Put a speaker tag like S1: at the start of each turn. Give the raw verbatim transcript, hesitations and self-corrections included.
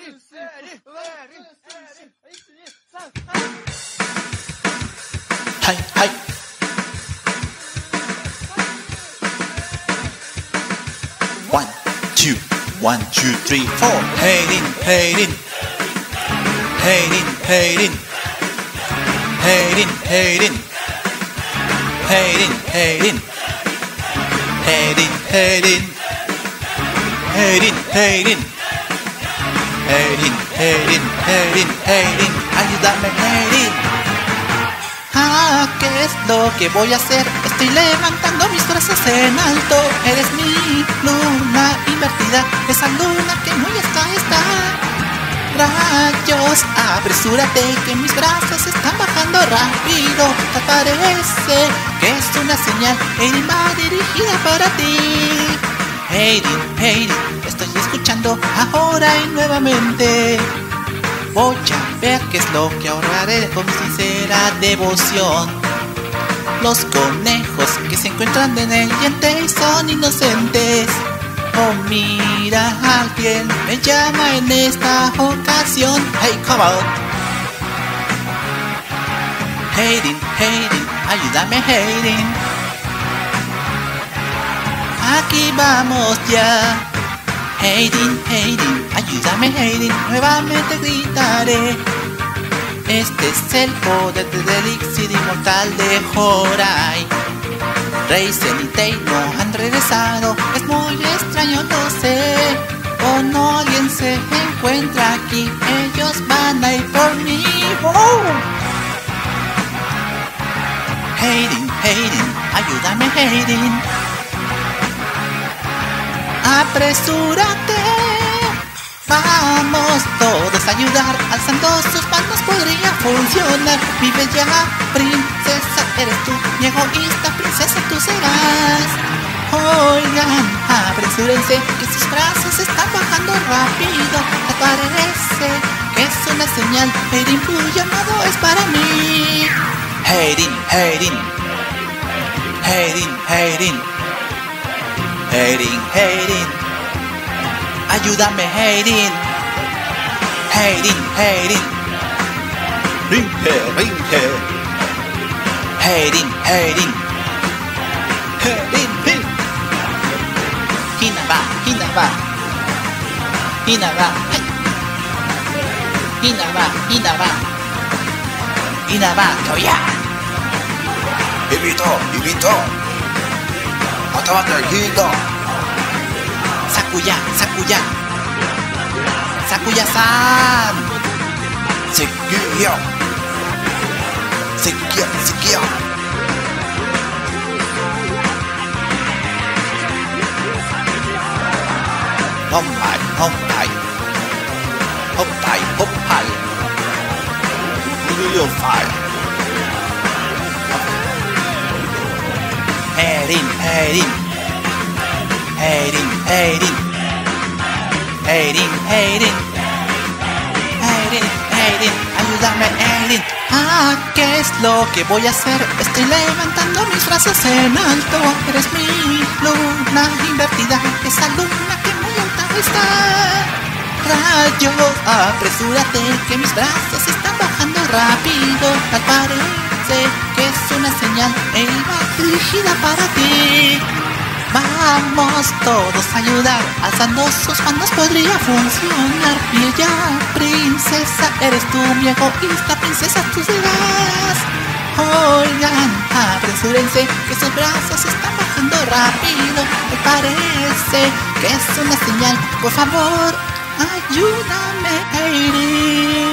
S1: Hi, hi. One, two, one, two, three, four. Hayden, Hayden. Hayden, Hayden. Hayden, Hayden. Hayden, Hayden. Hayden, Hayden. Hayden, Hayden. Hayden, Hayden, Hayden, Hayden. Ayúdame, Hayden. Ah, ¿qué es lo que voy a hacer? Estoy levantando mis brazos en alto. Eres mi luna invertida, esa luna que muy está, está. Rayos, apresúrate que mis brazos están bajando rápido. Te parece que es una señal, Hayden va dirigida para ti. Hayden, Hayden, estoy escuchando ahora y nuevamente. Voy a ver qué es lo que ahorraré con mi sincera devoción. Los conejos que se encuentran en el diente y son inocentes. Oh, mira, alguien me llama en esta ocasión. Hey, come on. Hayden, Hayden, ayúdame, Hayden. Aquí vamos ya. Hayden, Hayden, ayúdame, Hayden, nuevamente gritaré. Este es el poder del elixir inmortal de Horai. Raizen y Tay no han regresado, es muy extraño, lo sé. O no, alguien se encuentra aquí, ellos van a ir por mí. ¡Oh! Hayden, Hayden, ayúdame, Hayden. Apresúrate, vamos todos a ayudar, alzando sus manos podría funcionar. Mi bella princesa eres tú, mi egoísta princesa tú serás. Oigan, apresúrense que sus brazos están bajando rápido. Me parece que es una señal, Hayden, tu llamado es para mí. Hayden, Hayden, Hayden, Hayden. Hayden, Hayden, ayúdame, Hayden. Hayden, Hayden, ringe, ringe. Hayden, Hayden, Hayden, Hayden. Hinaba, Hinaba, Hinaba, Hinaba, Hinaba, Hinaba, Toya. Hibito, Hibito. Atabata, Hibito. Sakuya, Sakuya, Sakuya-san. Seguiyo, seguiyo, seguiyo. Hoppai, hoppai, hoppai, hoppai. You'll fire. Hayden, Hayden. Hayden, Hayden, Hayden, Hayden, Hayden, Hayden, ayúdame, Hayden. Ah, ¿qué es lo que voy a hacer? Estoy levantando mis brazos en alto. Eres mi luna invertida, esa luna que muy alta está. Rayos, apresúrate que mis brazos están bajando rápido. Tal parece que es una señal, él va dirigida para ti. Vamos todos a ayudar, alzando sus manos podría funcionar. Mi bella princesa eres tú, mi egoísta princesa tú serás. Oigan, apresúrense que sus brazos están bajando rápido. Me parece que es una señal, por favor, ayúdame, Hayden.